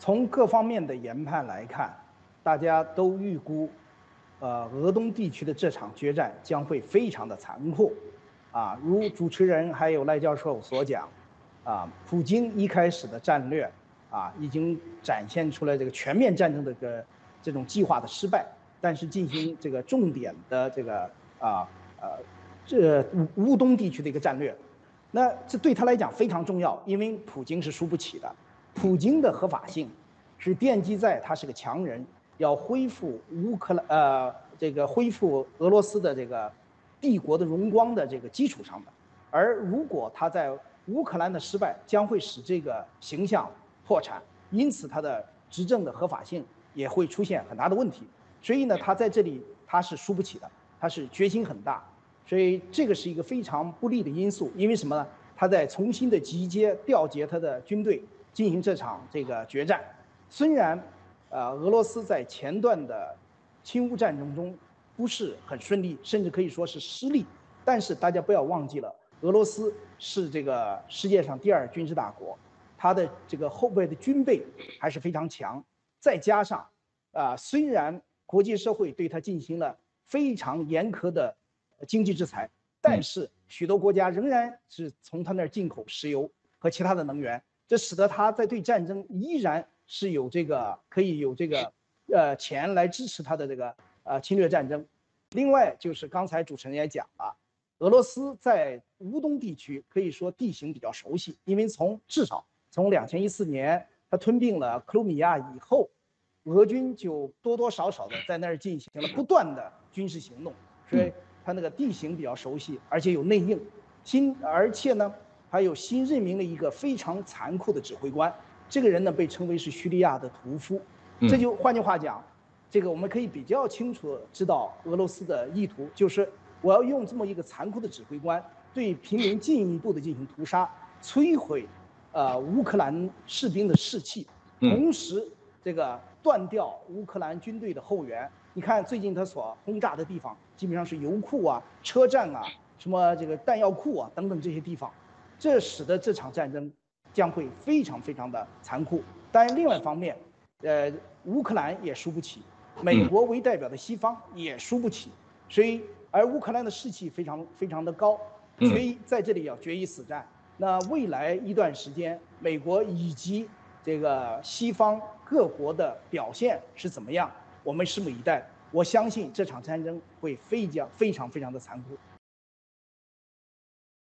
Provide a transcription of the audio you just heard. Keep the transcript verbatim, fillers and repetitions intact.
从各方面的研判来看，大家都预估，呃，俄东地区的这场决战将会非常的残酷，啊，如主持人还有赖教授所讲，啊，普京一开始的战略啊，已经展现出来这个全面战争的个这种计划的失败，但是进行这个重点的这个啊呃这乌乌东地区的一个战略，那这对他来讲非常重要，因为普京是输不起的。普京的合法性是奠基在他是个强人，要恢复乌克兰呃这个恢复俄罗斯的这个帝国的荣光的这个基础上的。而如果他在乌克兰的失败，将会使这个形象破产，因此他的执政的合法性也会出现很大的问题。所以呢，他在这里他是输不起的，他是决心很大。所以这个是一个非常不利的因素，因为什么呢？他在重新的集结调节他的军队。进行这场这个决战，虽然，呃，俄罗斯在前段的侵乌战争中不是很顺利，甚至可以说是失利，但是大家不要忘记了，俄罗斯是这个世界上第二军事大国，它的这个后备的军备还是非常强，再加上，啊、呃，虽然国际社会对它进行了非常严苛的经济制裁，但是许多国家仍然是从他那儿进口石油和其他的能源。这使得他在对战争依然是有这个可以有这个呃钱来支持他的这个呃侵略战争。另外就是刚才主持人也讲了，俄罗斯在乌东地区可以说地形比较熟悉，因为从至少从两千一四年他吞并了克鲁米亚以后，俄军就多多少少的在那儿进行了不断的军事行动，所以他那个地形比较熟悉，而且有内应，新而且呢。还有新任命了一个非常残酷的指挥官，这个人呢被称为是叙利亚的屠夫。这就换句话讲，这个我们可以比较清楚知道俄罗斯的意图，就是我要用这么一个残酷的指挥官对平民进一步的进行屠杀，摧毁呃乌克兰士兵的士气，同时这个断掉乌克兰军队的后援。你看最近他所轰炸的地方，基本上是油库啊、车站啊、什么这个弹药库啊等等这些地方。这使得这场战争将会非常非常的残酷。但是另外一方面，呃，乌克兰也输不起，美国为代表的西方也输不起，所以而乌克兰的士气非常非常的高，决一在这里要决一死战。那未来一段时间，美国以及这个西方各国的表现是怎么样，我们拭目以待。我相信这场战争会非常非常非常的残酷。